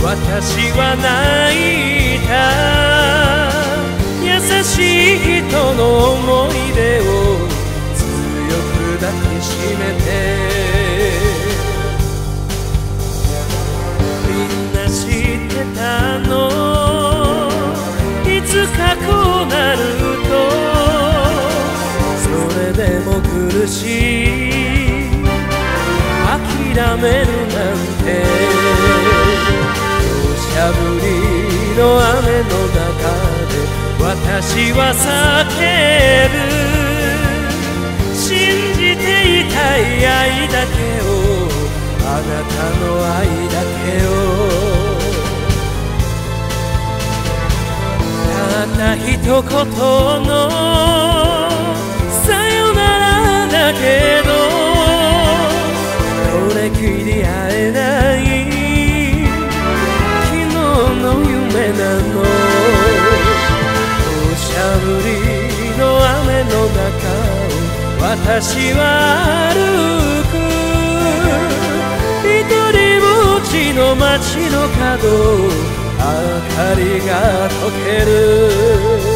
私は泣いた。優しい人の思い出を強く抱きしめて。みんな知ってたの、いつかこうなると。それでも苦しい、諦めるなんて。土砂降りの雨の中で私は叫ぶ。信じていたい愛だけを、あなたの愛だけを。たった一言のさよならだけど、これきり会えない昨日の夢なの。土砂降りの雨の中を私は歩く。一人ぼっちの街の角、明かりが溶ける。